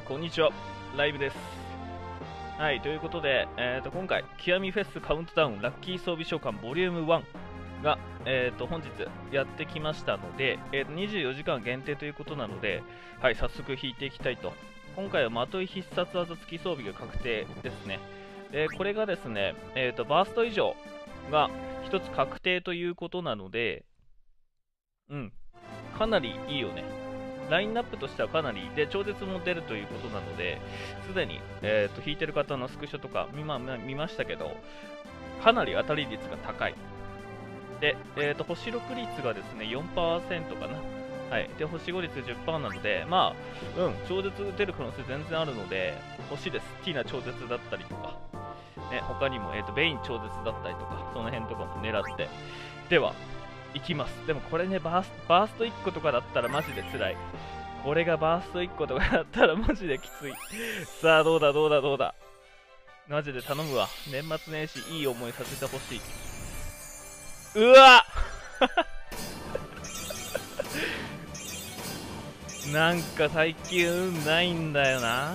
こんにちは、ライブです。はい、ということで、今回、極みフェスカウントダウンラッキー装備召喚ボリューム1が、本日やってきましたので、24時間限定ということなので、はい、早速引いていきたいと。今回はまとい必殺技付き装備が確定ですね。これがですね、バースト以上が1つ確定ということなので、かなりいいよね。ラインナップとしてはかなりで、超絶も出るということなので、すでに、引いてる方のスクショとか見ましたけど、かなり当たり率が高い。で、星6率がですね、4% かな。はい。で、星5率 10% なので、まあ、超絶出る可能性全然あるので、欲しいです。ティーナ超絶だったりとか、ね、他にも、ベイン超絶だったりとか、その辺とかも狙って。では、いきます。でもこれね、バースト1個とかだったらマジで辛い。これがバースト1個とかだったらマジできつい。さあ、どうだ。マジで頼むわ。年末年始いい思いさせてほしい。うわなんか最近運ないんだよな。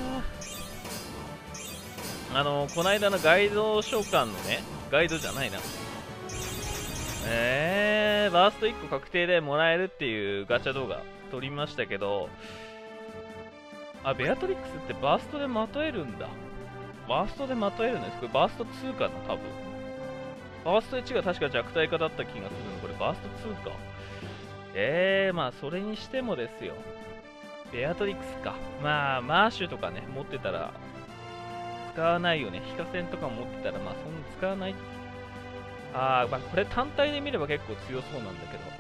こないだのガイド召喚のね、ガイドじゃないな。バースト1個確定でもらえるっていうガチャ動画撮りましたけど、ベアトリックスってバーストでまとえるんだ。バーストでまとえるんです。これバースト2かな、多分。バースト1が確か弱体化だった気がするの。これバースト2か。まあ、それにしてもですよ。ベアトリックスか。まあ、マーシュとかね、持ってたら、使わないよね。ヒカセンとか持ってたら、まあ、そんな使わない。まあ、これ単体で見れば結構強そうなんだけど。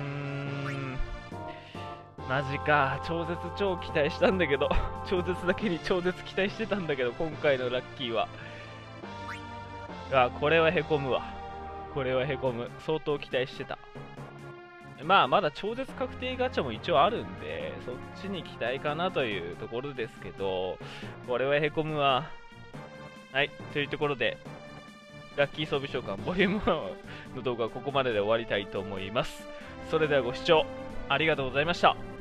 マジか。超絶超期待したんだけど。超絶だけに超絶期待してたんだけど、今回のラッキーは。これはへこむわ。これはへこむ。相当期待してた。まあ、まだ超絶確定ガチャも一応あるんで、そっちに期待かなというところですけど、これはへこむわ。はい、というところで、ラッキー装備召喚ボリューム1の動画はここまでで終わりたいと思います。それではご視聴ありがとうございました。